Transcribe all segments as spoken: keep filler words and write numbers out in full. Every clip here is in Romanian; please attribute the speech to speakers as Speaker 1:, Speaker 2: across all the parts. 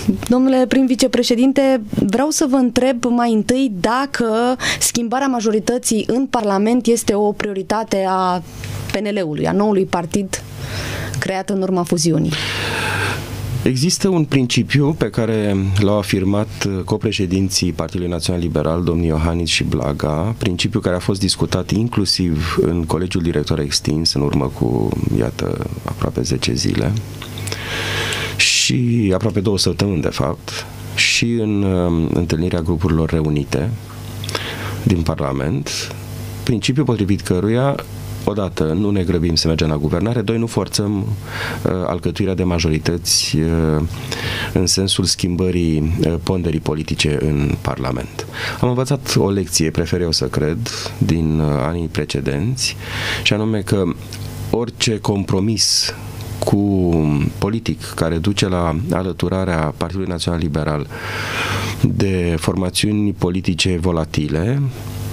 Speaker 1: Domnule prim vicepreședinte, vreau să vă întreb mai întâi dacă schimbarea majorității în Parlament este o prioritate a P N L-ului, a noului partid creat în urma fuziunii.
Speaker 2: Există un principiu pe care l-au afirmat copreședinții Partidului Național Liberal, domnii Iohannis și Blaga, principiu care a fost discutat inclusiv în Colegiul Director Extins în urmă cu, iată, aproape zece zile și aproape două săptămâni, de fapt, și în uh, întâlnirea grupurilor reunite din Parlament, principiul potrivit căruia odată, nu ne grăbim să mergem la guvernare, doi, nu forțăm uh, alcătuirea de majorități uh, în sensul schimbării uh, ponderii politice în Parlament. Am învățat o lecție, prefer eu să cred, din uh, anii precedenți, și anume că orice compromis cu politic care duce la alăturarea Partidului Național Liberal de formațiuni politice volatile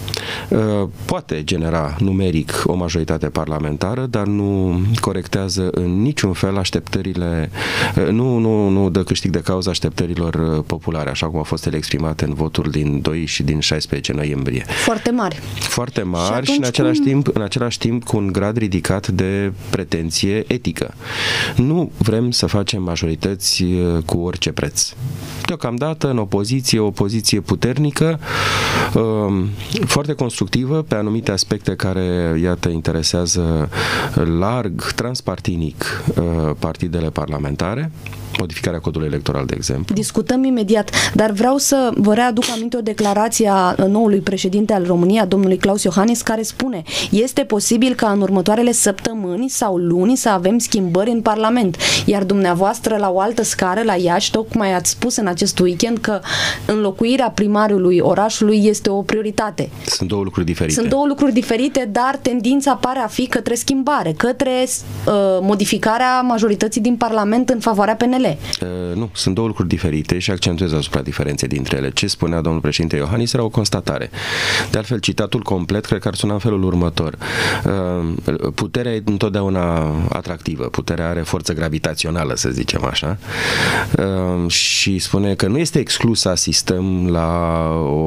Speaker 2: poate genera numeric o majoritate parlamentară, dar nu corectează în niciun fel așteptările, nu, nu, nu dă câștig de cauză așteptărilor populare, așa cum a fost ele exprimate în votul din doi și din șaisprezece noiembrie.
Speaker 1: Foarte mari.
Speaker 2: Foarte mari și, și în același, cum... timp, în același timp cu un grad ridicat de pretenție etică. Nu vrem să facem majorități cu orice preț. Deocamdată, în opoziție, o opoziție puternică, foarte constructivă pe anumite aspecte care, iată, interesează larg, transpartinic partidele parlamentare, modificarea codului electoral, de exemplu.
Speaker 1: Discutăm imediat, dar vreau să vă readuc aminte o declarație a noului președinte al României, a domnului Klaus Iohannis, care spune: este posibil ca în următoarele săptămâni sau luni să avem schimbări în Parlament. Iar dumneavoastră, la o altă scară, la Iași, tocmai ați spus în acest weekend că înlocuirea primarului orașului este o prioritate.
Speaker 2: Sunt două lucruri diferite.
Speaker 1: Sunt două lucruri diferite, dar tendința pare a fi către schimbare, către uh, modificarea majorității din Parlament în favoarea P N L.
Speaker 2: Uh, nu, sunt două lucruri diferite și accentuez asupra diferenței dintre ele. Ce spunea domnul președinte Iohannis era o constatare. De altfel, citatul complet cred că ar suna în felul următor. Uh, puterea e întotdeauna atractivă. Puterea are forță gravitațională, să zicem așa. Uh, și spune că nu este exclus să asistăm la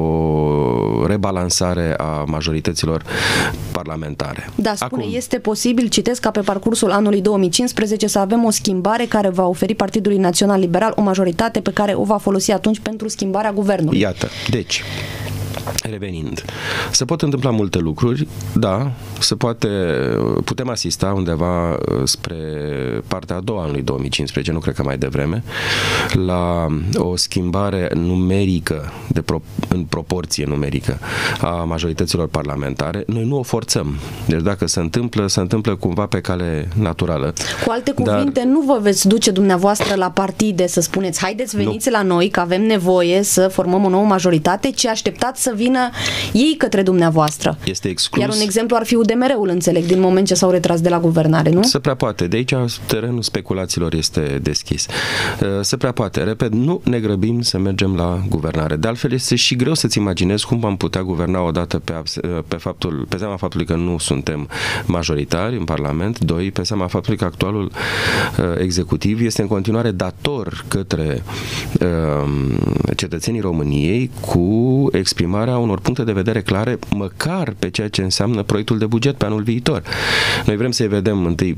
Speaker 2: o rebalansare a majorităților parlamentare.
Speaker 1: Da, spune,
Speaker 2: Acum,
Speaker 1: este posibil, citesc, ca pe parcursul anului două mii cincisprezece să avem o schimbare care va oferi Partidului Național Liberal o majoritate pe care o va folosi atunci pentru schimbarea guvernului.
Speaker 2: Iată, deci, revenind, se pot întâmpla multe lucruri, da, se poate, putem asista undeva spre partea a doua anului două mii cincisprezece, nu cred că mai devreme, la o schimbare numerică, de pro, în proporție numerică, a majorităților parlamentare. Noi nu o forțăm. Deci dacă se întâmplă, se întâmplă cumva pe cale naturală.
Speaker 1: Cu alte cuvinte, dar nu vă veți duce dumneavoastră la partide să spuneți: haideți, veniți nu. la noi, că avem nevoie să formăm o nouă majoritate, ci așteptați să vină ei către dumneavoastră.
Speaker 2: Este exclus.
Speaker 1: Iar un exemplu ar fi U D M R-ul, înțeleg, din moment ce s-au retras de la guvernare, nu?
Speaker 2: Se prea poate. De aici terenul speculațiilor este deschis. Se prea poate. Repet, nu ne grăbim să mergem la guvernare. De altfel, este și greu să-ți imaginezi cum am putea guverna odată pe, pe, faptul, pe seama faptului că nu suntem majoritari în Parlament, doi, pe seama faptului că actualul uh, executiv este în continuare dator către uh, cetățenii României cu exprimarea unor puncte de vedere clare, măcar pe ceea ce înseamnă proiectul de buget pe anul viitor. Noi vrem să-i vedem întâi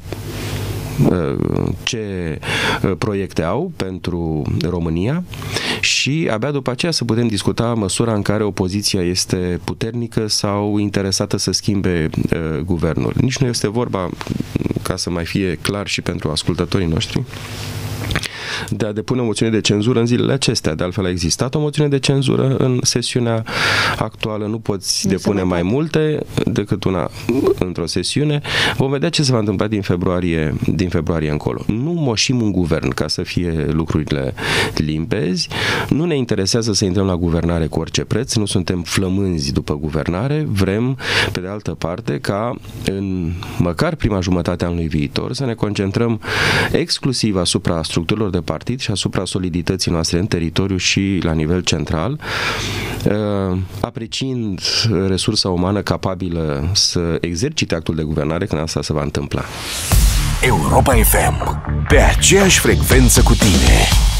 Speaker 2: ce proiecte au pentru România și abia după aceea să putem discuta măsura în care opoziția este puternică sau interesată să schimbe uh, guvernul. Nici nu este vorba, ca să mai fie clar și pentru ascultătorii noștri, de a depune o moțiune de cenzură în zilele acestea. De altfel, a existat o moțiune de cenzură în sesiunea actuală. Nu poți nu depune mai multe decât una într-o sesiune. Vom vedea ce se va întâmpla din februarie, din februarie încolo. Nu moșim un guvern, ca să fie lucrurile limpezi. Nu ne interesează să intrăm la guvernare cu orice preț. Nu suntem flămânzi după guvernare. Vrem, pe de altă parte, ca în măcar prima jumătate a anului viitor să ne concentrăm exclusiv asupra structurilor de partid și asupra solidității noastre în teritoriu și la nivel central, apreciind resursa umană capabilă să exercite actul de guvernare când asta se va întâmpla.
Speaker 3: Europa F M, pe aceeași frecvență cu tine.